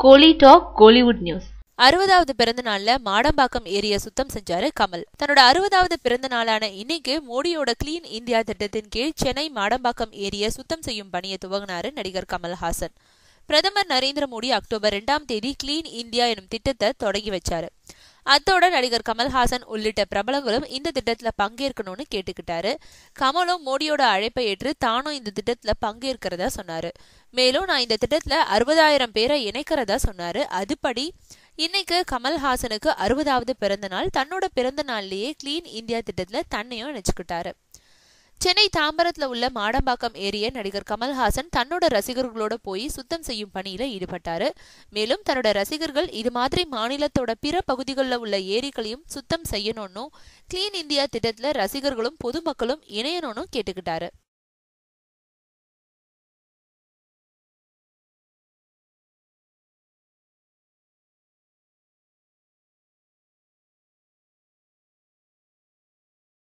கோலி talk Kollywood news. 60வது பிறந்த நாள்ல மாடம்பாக்கம் ஏரியா சுத்தம் செஞ்சாரு கமல். தன்னோட 60வது பிறந்த நாளான இன்னைக்கு மோடியோட கிளீன் இந்தியா திட்டத்தின் கீழ் சென்னை மாடம்பாக்கம் ஏரியா சுத்தம் செய்யும் பணியை துவங்கினாரு நடிகர் கமல்ஹாசன். பிரதமர் நரேந்திர மோடி அக்டோபர் 2ஆம் தேதி கிளீன் இந்தியா எனும் திட்டத்தை தொடங்கி வச்சாரு. அத்தோட நடிகர் கமல்ஹாசன் உள்ளிட்ட பிரபலங்களும் இந்த திட்டத்துல பங்கேற்கணும்னு கேட்டுக்கிட்டாரு. கமலும் மோடியோட அழைப்பை ஏற்று தானும் இந்த திட்டத்துல பங்கேற்கிறதா சொன்னாரு. மேலும் நான் இந்த திட்டத்துல 60,000 பேரை இணைக்கிறதா சொன்னாரு. அதுபடி இன்னைக்கு கமல்ஹாசனுக்கு 60வது பிறந்த நாள். தன்னோட பிறந்த நாள்லயே கிளீன் இந்தியா திட்டத்துல தன்னையும் நினைச்சுக்கிட்டாரு. சென்னை தாம்பரத்துல உள்ள மாடம்பாக்கம் ஏரியை நடிகர் கமல்ஹாசன் தன்னோட ரசிகர்களோட போய் சுத்தம் செய்யும் பணியில ஈடுபட்டாரு. மேலும் தன்னோட ரசிகர்கள் இது மாதிரி மாநிலத்தோட பிற பகுதிகளில் உள்ள ஏரிகளையும் சுத்தம் செய்யணும்னு கிளீன் இந்தியா திட்டத்துல ரசிகர்களும் பொதுமக்களும் இணையணும்னு கேட்டுக்கிட்டாரு.